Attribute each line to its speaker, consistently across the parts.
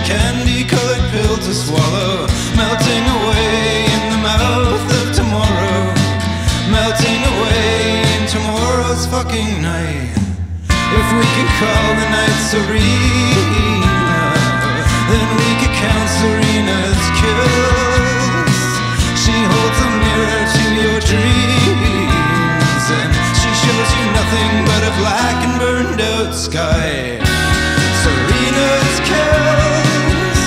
Speaker 1: candy-colored pill to swallow, melting away in the mouth of tomorrow, melting away in tomorrow's fucking night. If we could call the night Serena, then we could count Serena's kills. She holds a mirror to your dreams, and she shows you nothing but a black and burned out sky. Serena's kills,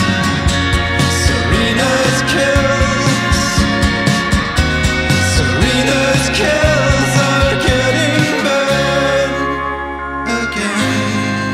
Speaker 1: Serena's kills, Serena's kills are getting burned again.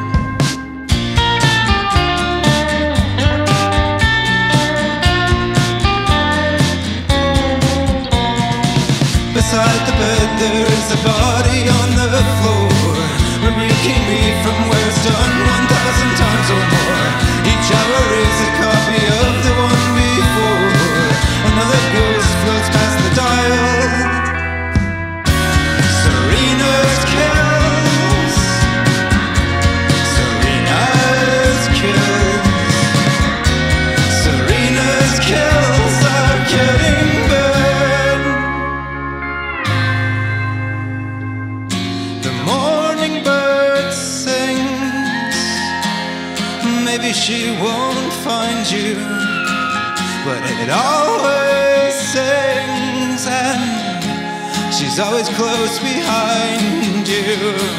Speaker 1: Beside the bed there is a body on the floor, rebuking me from where it's done 1,000 times or more. Each hour is a copy of the one before. Another ghost floats past the dial. Serena's kills, Serena's kills, Serena's kills are getting burned. The morning bird sings. Maybe she won't find you, but it always sings, and she's always close behind you.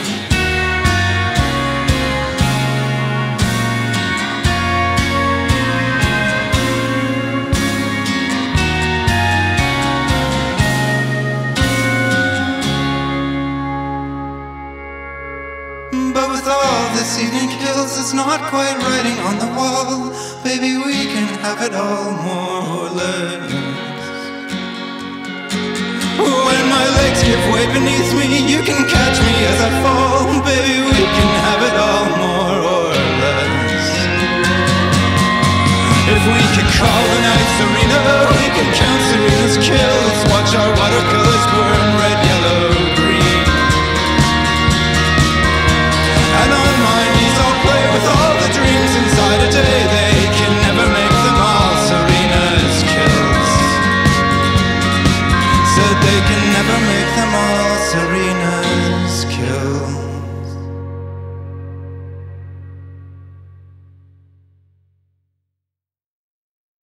Speaker 1: But with all this evening kills, it's not quite writing on the wall. Baby, we can have it all, more or less. When my legs give way beneath me, you can catch me as I fall. Baby, we can have it all, more or less. If we could call the night Serena, we can count Serena's kills. Watch